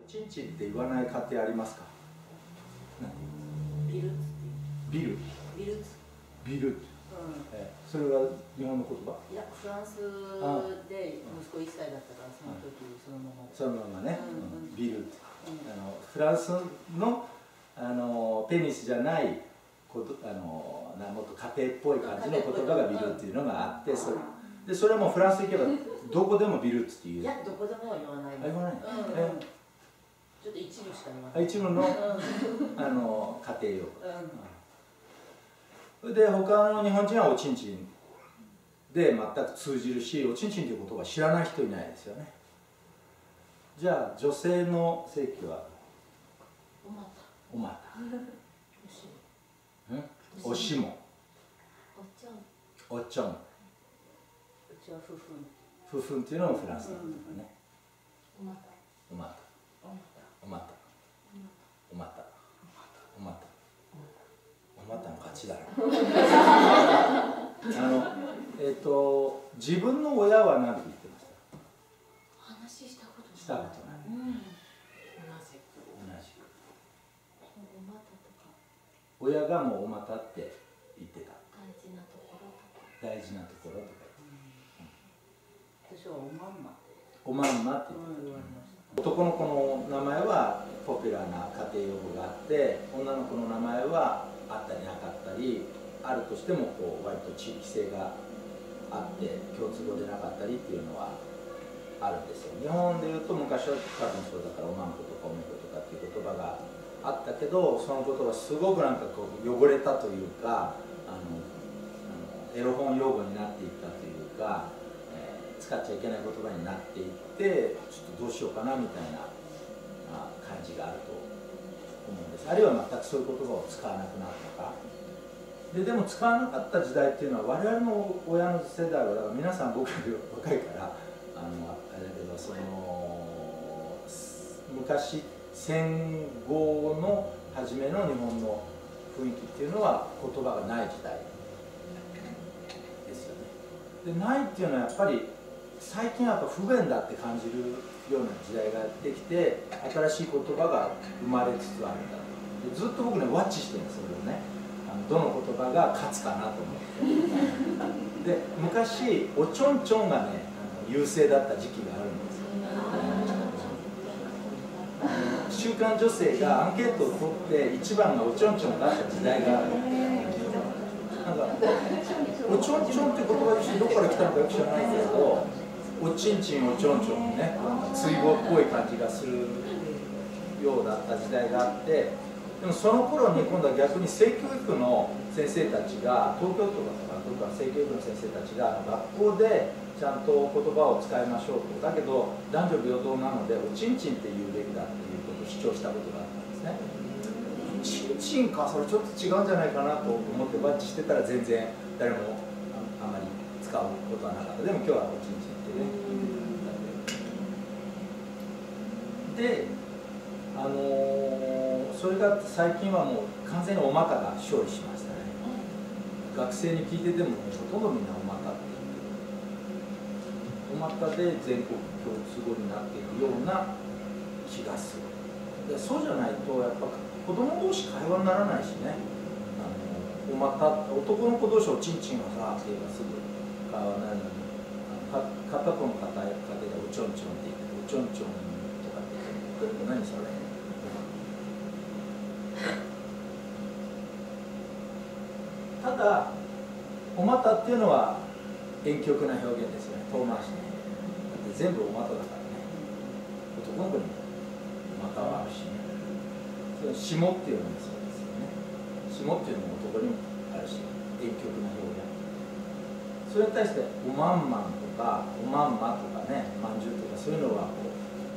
ちんちんって言わない家庭ありますか？ ビルビルビルビル、それは日本の言葉？ いや、フランスで息子1歳だったから、その時そのままそのままね、ビル、フランスのペニスじゃないもっと家庭っぽい感じの言葉がビルっていうのがあって、それもフランス行けばどこでもビルって言う。 いや、どこでも言わない。 言わない。 ちょっと一部しか言わない。 一部の家庭用語。で他の日本人はおちんちんで全く通じるし、おちんちんという言葉知らない人いないですよね。じゃあ女性の性器はおまた、おしも、おちょん、うちはふふん。 ふふんっていうのもフランスの言葉ね。おまた、おまた、おまた、おまた、おまた、おまたの勝ちだろ。自分の親は何て言ってました？ 話したことない。 したことない。親がもうおまたって言ってた。 大事なところとか。 大事なところとか。 私はおまんま。 おまんまって言ってた。男の子の名前はポピュラーな家庭用語があって、女の子の名前はあったりなかったり、あるとしても割と地域性があって共通語でなかったりっていうのはあるんですよ。日本でいうと昔は多分そうだからおまんことかおめことかっていう言葉があったけど、その言葉すごくなんか汚れたというか、エロ本用語になっていったというか、使っちゃいけない言葉になっていって、ちょっとどうしようかなみたいな感じがあると思うんです。あるいは全くそういう言葉を使わなくなったか。でも使わなかった時代っていうのは我々の親の世代は、だから皆さん僕より若いからあれだけど、その昔戦後の初めの日本の雰囲気っていうのは言葉がない時代ですよね。でないっていうのはやっぱり最近はやっぱ不便だって感じるような時代がやってきて、新しい言葉が生まれつつあるんだと。でずっと僕ねワッチしてるんです、それをね。どの言葉が勝つかなと思って。で昔おちょんちょんがね優勢だった時期があるんですよ。週刊女性がアンケートを取って一番がおちょんちょんだった時代がある。なんかおちょんちょんって言葉自身どこから来たのかよく知らないけど、おちんちんおちょんちょんね、追放っぽい感じがするようだった時代があって、でもその頃に今度は逆に性教育の先生たちが、東京都だとか性教育の先生たちが学校でちゃんと言葉を使いましょうと、だけど男女平等なのでおちんちんって言うべきだっていうことを主張したことがあったんですね。おちんちんか、それちょっと違うんじゃないかなと思ってバッチしてたら全然誰もあまり使うことはなかった。でも今日はおちんちんってね言ってで、それが最近はもう完全におまたが勝利しましたね。学生に聞いてても、ほとんどみんなおまたって言ってる。おまたで全国共通語になっていくような気がする。でそうじゃないとやっぱ子供同士会話にならないしね。おまた男の子同士おちんちんがさって言えばすぐ会話になるのに、片方の家庭でおちょんちょんって言っておちょんちょんとかって言って何それ。ただおまたっていうのは婉曲な表現ですよね。遠回しね。だって全部おまただからね。男の子にもおまたはあるしね。それ下っていうのもそうですよね。下っていうのも男にもあるし、婉曲な表現。それに対しておまんまんとかおまんまとかね、まんじゅうとかそういうのはこう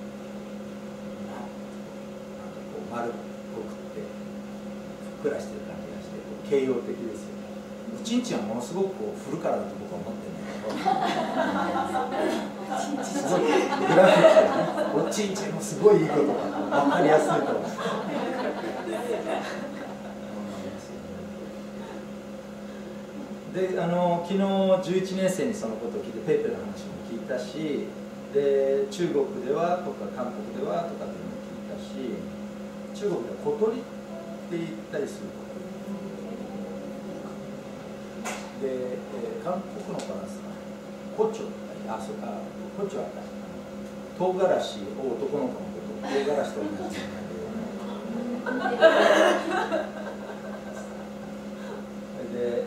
なんかこう丸っこくってふっくらしてる感じがして形容的ですよね。おちんちんはものすごくこう振るからだと僕は思ってるんだけど、すごいグラフィックでね、おちんちんもすごいいいことが分かりやすいと思う。で昨日11年生にそのことを聞いてペイペイの話も聞いたし、で中国ではとか韓国ではとかっていうのを聞い中国では小鳥って言ったりするで、韓国のからさ、胡蝶胡蝶は唐辛子を男の子のこと唐辛子と同じで、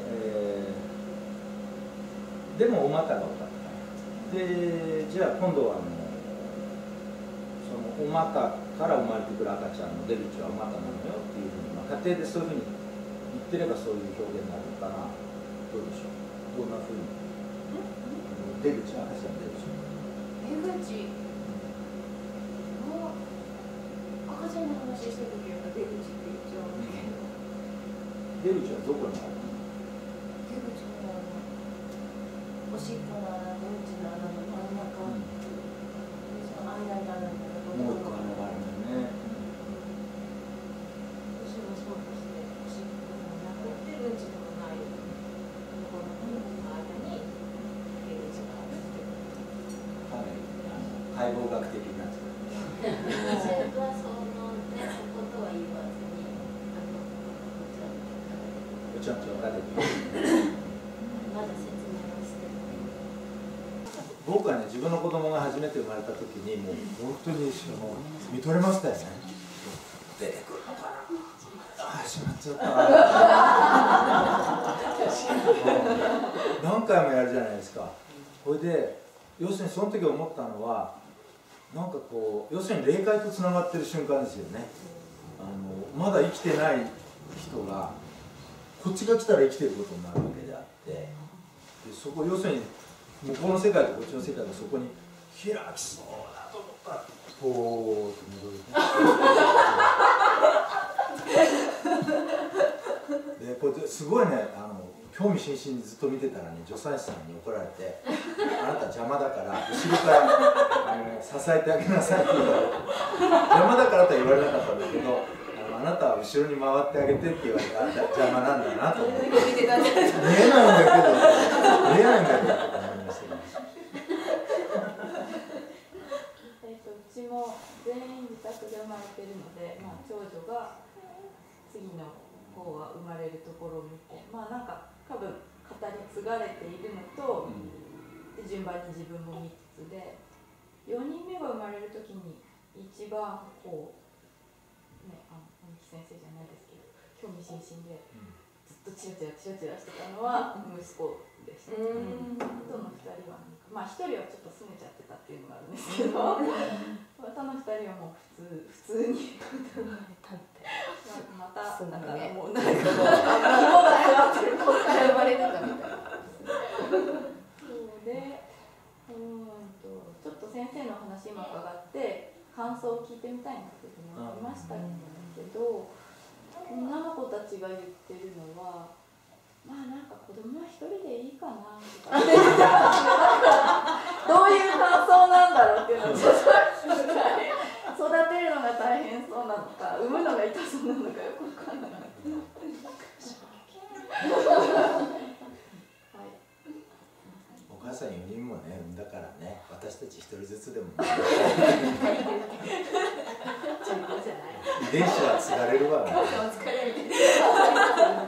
でもお股が多かったで、じゃあ今度はそのお股から生まれてくる赤ちゃんの出口はお股なのよっていうふうに、家庭でそういうふうに言ってればそういう表現になるのかな。どうでしょう、どんなふうに出口、赤ちゃんの出口もう赤ちゃんの話した時は出口って言っちゃうんだけど、 出口はどこにあるの？ 出口のおしっこの穴、出口の穴の真ん中、その間にあるんだけど、 もう一個あるのね。 私もそうとして、おしっこでもなくてうんちでもないところの間に出口があるっていう。 かなり解剖学的になってる。 それはそことは言わずに、 おちゃんと分かれてまだ説明をしてない。 僕はね、自分の子供が初めて生まれた時にもう本当に見とれましたよね。出てくるのかな、ああしまっちゃった何回もやるじゃないですか。これで要するにその時思ったのは、なんかこう要するに霊界とつながってる瞬間ですよね。まだ生きてない人がこっちが来たら生きてることになるわけであって、でそこ要するに向こうの世界とこっちの世界がそこに開きそうだと思ったらこうって戻るで、これすごいね、興味津々にずっと見てたらね、助産師さんに怒られて「あなた邪魔だから後ろから支えてあげなさい」って言われて、邪魔だからとは言われなかったんだけど、あなたは後ろに回ってあげてって言われて、あんた邪魔なんだなと思って、見えないんだけど見えないんだけどと思いましたね。 うちも全員自宅で生まれてるので、長女が次の方は生まれるところを見て、なんか多分語り継がれているのと、で順番に自分も3つで、4人目が生まれる時に一番こうね、鬼木先生じゃないですけど興味津々でずっとチラチラしてたのは息子でした。あとの2人は1人はちょっと拗ねちゃってたっていうのがあるんですけど、あとの2人はもう普通にまただからもうなんか芋が背負ってる子から生まれてたみたいな。そうで、ちょっと先生の話今伺って感想を聞いてみたいなっていうふうに思いましたけど、女の子たちが言ってるのは、なんか子供は一人でいいかなとかどういう感想なんだろうっていうのをちょっと育てるのが大変そうなのか、産むのが痛そうなのかよく分からない。 お母さん4人もね、産んだからね、私たち1人ずつでも、ね、遺伝子は継がれるわね。